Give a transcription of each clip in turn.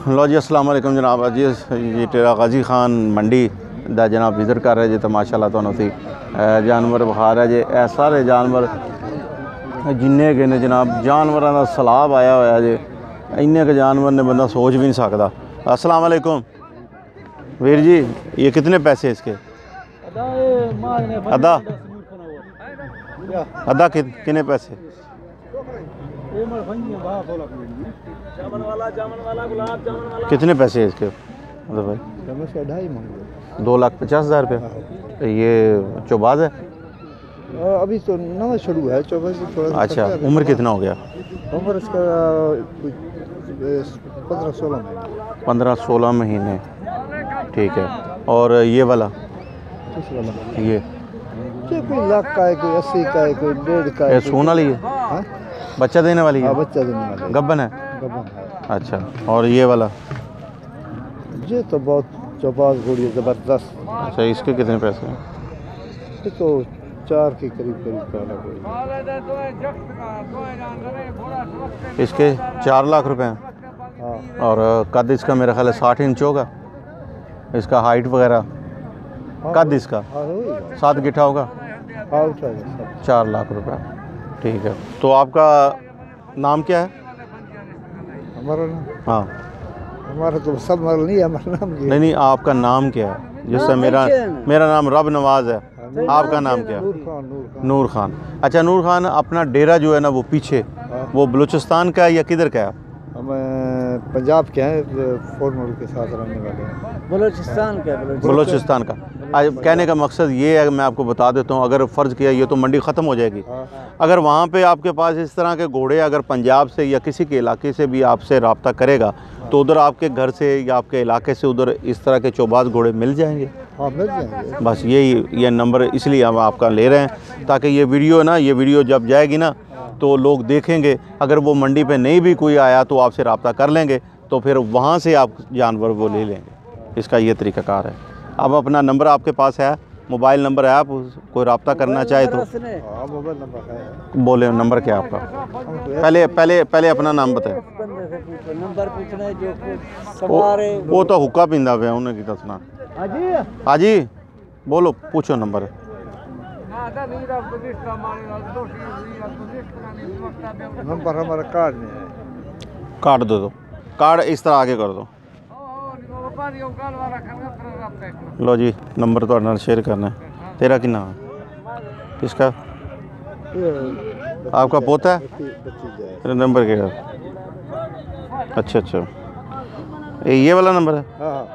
लो जी अस्सलाम वालेकुम जनाब। अजी ये टेरा गाजी खान मंडी दा जनाब विज़िट कर रहे जी। तो माशाल्लाह तो सी जानवर बखार है जी। ए सारे जानवर जिन्ने के ने जनाब जानवरों का सैलाब आया होया जी। इन्ने के जानवर ने बंदा सोच भी नहीं सकता। अस्सलाम वालेकुम वीर जी, ये कितने पैसे इसके? अदा अदा कितने पैसे? कितने पैसे है इसके मतलब भाई? 2,50,000 रुपये। ये चौबाज है अभी तो नवा शुरू है। चौबाज थोड़ा। अच्छा, उम्र कितना हो गया? उम्र इसका 15-16 महीने। 15-16 महीने, ठीक है। और ये वाला ये कोई लाख का है, कोई 80 का है, कोई 1.5 का है। सोना वाली है? हाँ? बच्चा देने वाली है? बच्चा देने वाली गब्बन है? गब्बन है। अच्छा, और ये वाला? ये तो बहुत चौबाज घोड़ी है, ज़बरदस्त। अच्छा, इसके कितने पैसे हैं? ये तो 4 के करीब का घोड़ी। इसके 4 लाख रुपए हैं। हाँ। और कद इसका मेरा ख्याल है 60 इंच होगा। इसका हाइट वगैरह कद इसका 7 गिट्ठा होगा। 4 लाख रुपए, ठीक है। तो आपका नाम क्या है? हमारा नाम? हाँ, हमारा तो सब मरल नहीं है, हमारा नाम नहीं, आपका नाम क्या है? जैसे मेरा नाम रब नवाज है, आपका नाम क्या है? नूर खान। अच्छा, नूर खान, अपना डेरा जो है ना वो पीछे, वो बलूचिस्तान का है या किधर का है? हम पंजाब के हैं, फॉर्मर के साथ रहने वाले हैं। बलूचिस्तान का। आज कहने का मकसद ये है, मैं आपको बता देता हूँ, अगर फ़र्ज़ किया ये तो मंडी ख़त्म हो जाएगी। अगर वहाँ पे आपके पास इस तरह के घोड़े अगर पंजाब से या किसी के इलाके से भी आपसे रब्ता करेगा तो उधर आपके घर से या आपके इलाके से उधर इस तरह के चौबाज घोड़े मिल जाएंगे। हाँ, मिल जाएंगे। बस ये नंबर इसलिए हम आपका ले रहे हैं ताकि ये वीडियो ना, ये वीडियो जब जाएगी ना तो लोग देखेंगे। अगर वो मंडी पे नहीं भी कोई आया तो आपसे रब्ता कर लेंगे, तो फिर वहाँ से आप जानवर वो ले लेंगे। इसका ये तरीक़ाकार है। अब अपना नंबर आपके पास है, मोबाइल नंबर है, आप कोई रब्ता करना चाहे तो मोबाइल नंबर है। बोले, नंबर क्या है आपका? पहले अपना नाम बताएं। वो तो हुक्का पींदा पे उन्हें की दसना। हाँ जी, बोलो, पूछो नंबर। नंबर हमारा कार्ड में है। कार्ड दे दो, कार्ड इस तरह आगे कर दो। लो जी, नंबर तो नाल शेयर करना है। तेरा कि नाम है? किसका? आपका पोता है? नंबर क्या है? अच्छा, ये वाला नंबर है?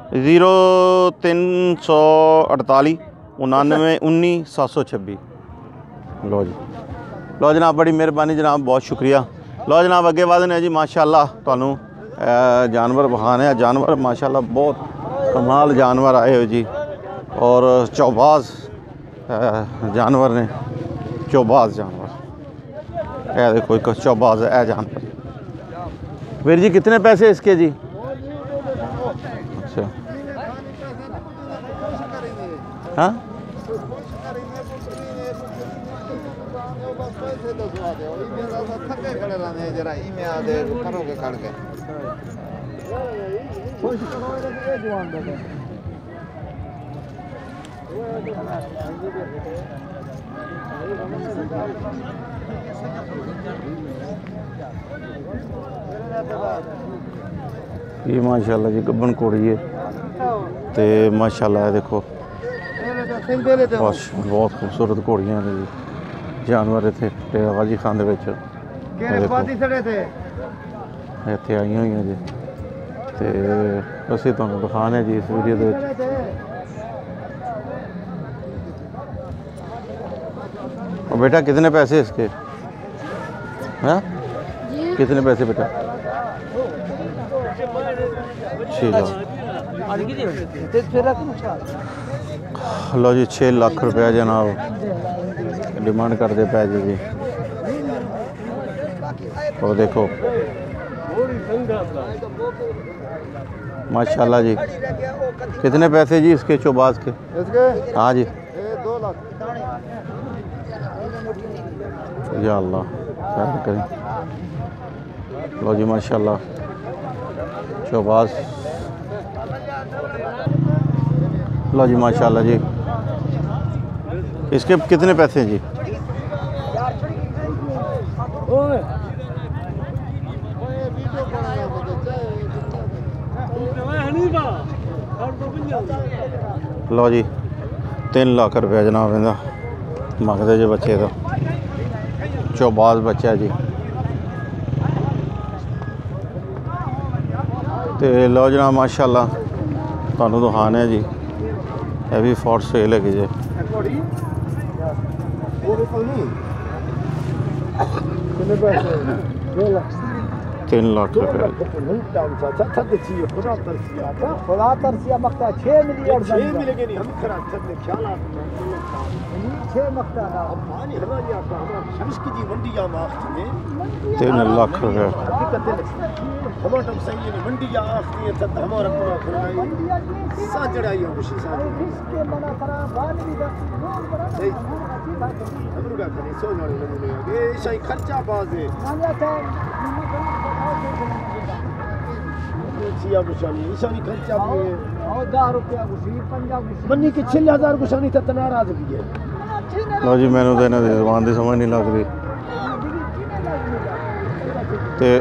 0348 99 19 726। लो जी, लो जनाब, बड़ी मेहरबानी जनाब, बहुत शुक्रिया। लो जनाब, अगे वधने है जी। माशाअल्लाह तुहानू जानवर बखाने हैं। जानवर माशाअल्लाह बहुत कमाल जानवर आए हो जी। और चौबाज जानवर ने, चौबाज जानवर, ए देखो एक चौबाज है जानवर। वीर जी, कितने पैसे इसके जी? अच्छा, हाँ, ये माशाल्लाह जी गब्बन घोड़ी है। तो माशाल्लाह है, देखो बहुत खूबसूरत घोड़ियां ने जी। जानवर इतने टेरा गाजी खान दे विच इत्थे आई हुई जी। तो असीं तुहानूं दिखाने जी इस वीडियो दे विच। और बेटा, कितने पैसे इसके? हैं? कितने पैसे बेटा? 6 लाख। लो जी, 6 लाख रुपया जनाब डिमांड करते पै जी। और देखो माशाल्लाह जी, कितने पैसे जी इसके चौबाज के? हाँ जी, 2 लाख। या अल्लाह खैर करें। लो जी माशाल्लाह शोबाज। लो जी माशाल्लाह जी, इसके कितने पैसे हैं जी? लो जी 3 लाख रुपया जनाब इहदा मंगदे जे बच्चे का। शोबाज बच्चा जी। तो लो जनाब माशाल्लाह तुहानू दिखाने जी, ये भी फॉर सेल है जी। 3 लाख रुपया। तीन लाख रुपया। मन्नी की 6,000 गुशानी तक नाराज भी है। लो जी मैनू तो इन्होंने जबान की समझ नहीं लगती। तो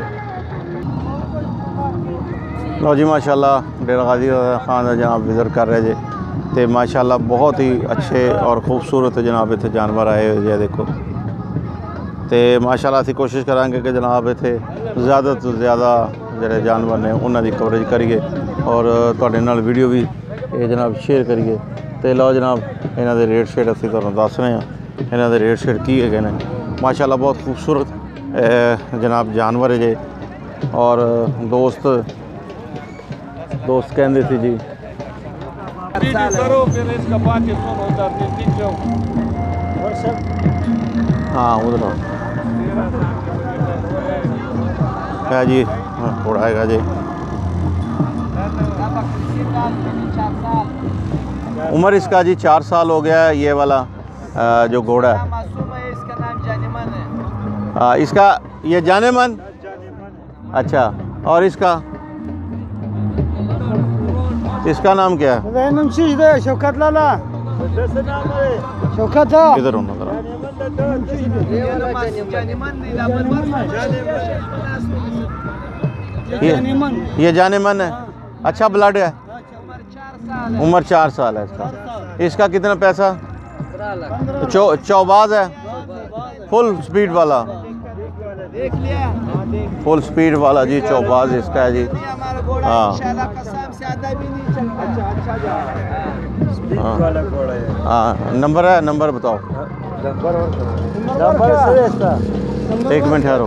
लो जी माशाल्लाह डेरा गाजी खान का जनाब विज़िट कर रहे जे। तो माशाल्लाह बहुत ही अच्छे और खूबसूरत जनाब इतने जानवर आए हुए जे देखो। तो माशाल्लाह असीं कोशिश करांगे कि जनाब इत्थे ज़्यादा तो ज़्यादा जिहड़े जानवर ने उन्हां दी कवरेज करिए और तुहाडे नाल वीडियो भी ये जनाब शेयर करिए। तो लो जनाब इन्हां दे रेट शेट असीं तुहानूं दस रहे हैं। इन्हां दे रेट शेट की है ने माशाल्लाह बहुत खूबसूरत जनाब जानवर है जे। और दोस्त कहते थे जी हाँ उधर है जी घोड़ा है जी। उम्र इसका जी 4 साल हो गया है। ये वाला जो घोड़ा है इसका नाम जानेमन है। इसका ये जानेमन। अच्छा और इसका नाम क्या है? शौकत लाला शौकत किधर होना जरा ये जानेमन है। अच्छा ब्लड है। उम्र 4 साल है इसका। इसका कितना पैसा? चौबाज है फुल स्पीड वाला। फुल स्पीड वाला जी चौबाज इसका है जी। हाँ हाँ नंबर है, नंबर बताओ। एक मिनट ठहरो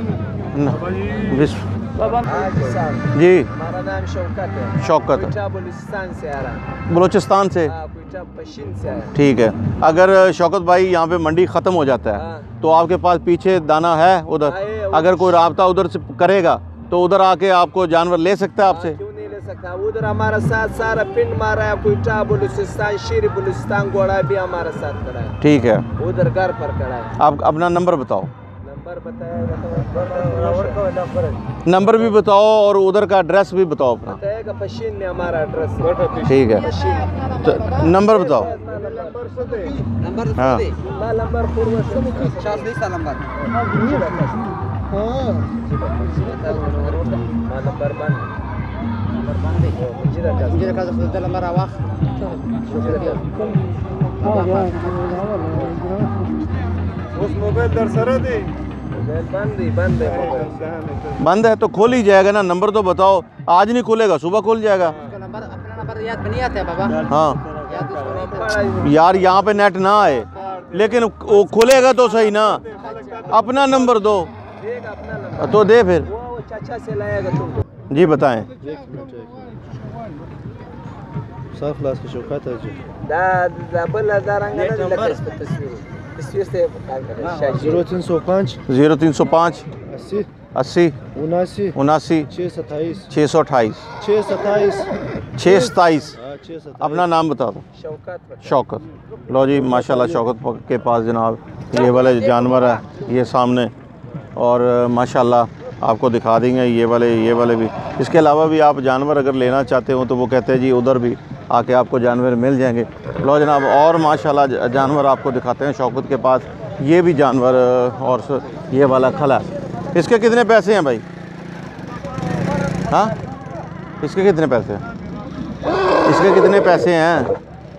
जी। हमारा नाम शौकत है। शौकत बलूचिस्तान से आ रहा। बलूचिस्तान से पश्चिम से आया। ठीक है। अगर शौकत भाई यहाँ पे मंडी ख़त्म हो जाता है तो आपके पास पीछे दाना है उधर? अगर कोई राब्ता उधर से करेगा तो उधर आके आपको जानवर ले सकता है आपसे? क्यों नहीं ले सकता? उधर हमारा साथ सारा पिंड मारा है। कोयटा बलूचिस्तान शेर बलूचिस्तान घोड़ा भी हमारा साथ खड़ा है। ठीक है उधर घर पर खड़ा है। आप अपना नंबर बताओ। नंबर बताएगा नंबर भी बताओ और उधर का एड्रेस भी बताओ अपना। बताएगा। पश्चिम में हमारा एड्रेस। ठीक है तो नंबर बताओ। नंबर हाँ नंबर बंद है तो खोल ही जाएगा ना। नंबर तो बताओ। आज नहीं खुलेगा, सुबह खुल जाएगा। अपना नंबर याद नहीं आता है बाबा। हाँ यार यहाँ पे नेट ना आए लेकिन वो खुलेगा तो सही ना। अपना नंबर दो तो दे फिर। वो चाचा से लाएगा तुमको। जी बताएं। साफ क्लास की शौकत है जी। बल्ला दारंगा ना लगा इस पे तस्वीर से 0305 0305 80 80 79 79 627 628 627 627। 627। अपना नाम बता दो। शौकत। शौकत। लो जी माशाल्लाह शौकत के पास जनाब ये वाले जानवर है ये सामने। और माशाल्लाह आपको दिखा देंगे ये वाले भी। इसके अलावा भी आप जानवर अगर लेना चाहते हो तो वो कहते हैं जी उधर भी आके आपको जानवर मिल जाएंगे। लो जनाब, और माशाल्लाह जानवर आपको दिखाते हैं शौकत के पास। ये भी जानवर और ये वाला खला, इसके कितने पैसे हैं भाई? हाँ, इसके कितने पैसे हैं? इसके कितने पैसे हैं?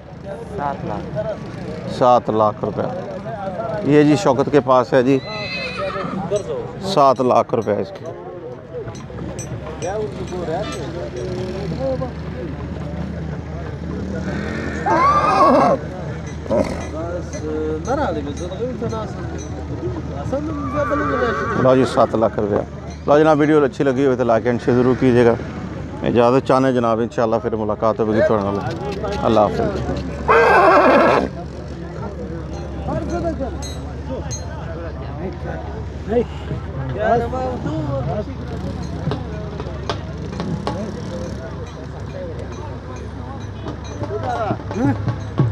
7 लाख रुपये। ये जी शौकत के पास है जी 7 लाख रुपये इसके। लो जी 7 लाख रुपया। लो जनाब, वीडियो अच्छी लगी हो तो लाइक एंड शेयर ज़रूर कीजिएगा। इजाज़त चाहने जनाब, इंशाल्लाह फिर मुलाकात होगी थोड़ा। अल्लाह हाफ़िज़।